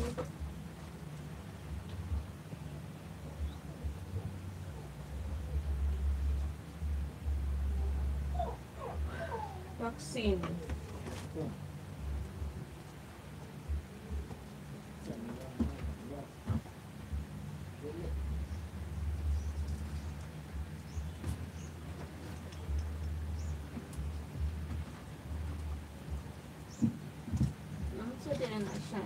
Vaccine. So, din na siya.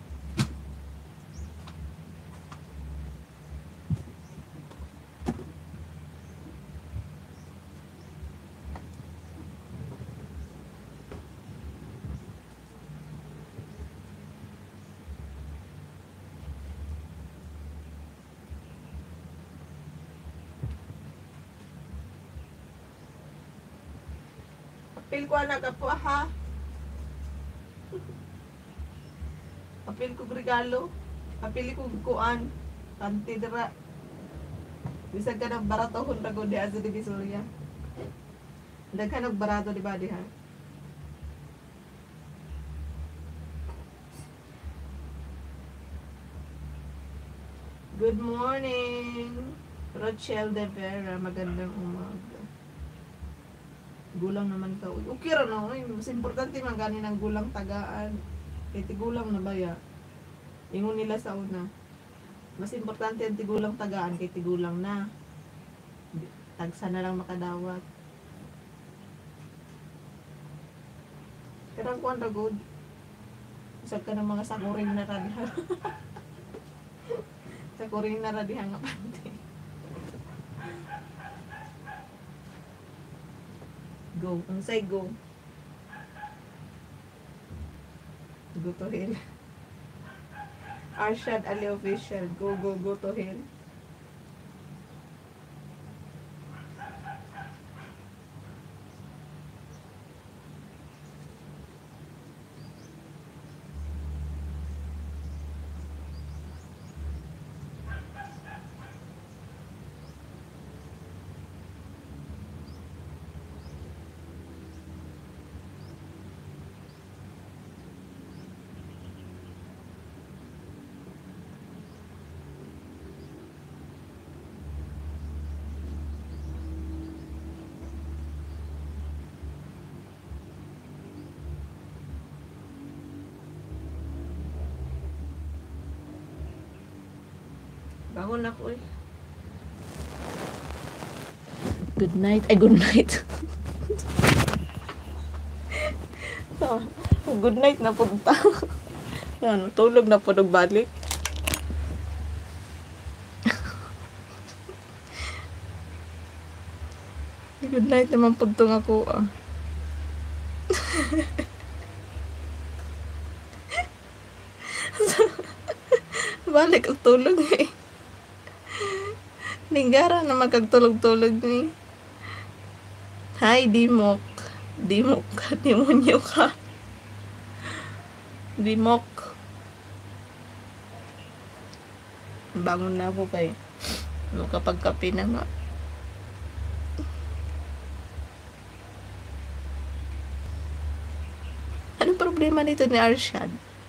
Apil ko anak po ha. Apil ko regalo. Apil ko kuan. Kanti dira. Bisag ka ng baratohon rago di aso di Visoria. Daghan og barato di ba diha? Good morning. Rochelle de Vera, magandang umaga. Gulang naman ka. Okay ra na, mas importante man ganin ang gulang tagaan. Kay tigulang na baya. Ingon nila sa una. Mas importante ang tigulang tagaan kay tigulang na. Tagsa na lang makadawat. Karang kuan ra good. Isag ka ng mga sakuring na radihan. Sakuring na radihan nga pante. Go. Ang say go. Go to hell. Arshad Ali Official. Go, go, go to hell. Bangon ako eh. Good night. Ay, good night. Good night na punta. Yan, tulog na po nagbalik. Good night naman puntong ako ah. Balik ang tulog eh. Ninggara na magkagtulog-tulog ni. Hi, Dimok. Dimok ka, demonyo ka. Dimok. Bangon na ako kay makapagkape na nga. Anong problema nito ni Arshad?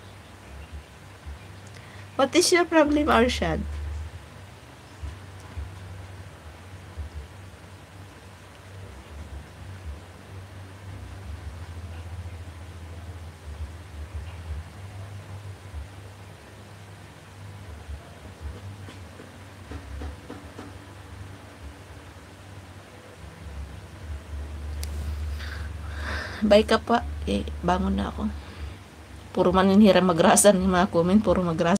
What is your problem, Arshad? Bye ka pa. Bangon na ako. Puro maninhira magrasan yung mga comment. Puro magrasan.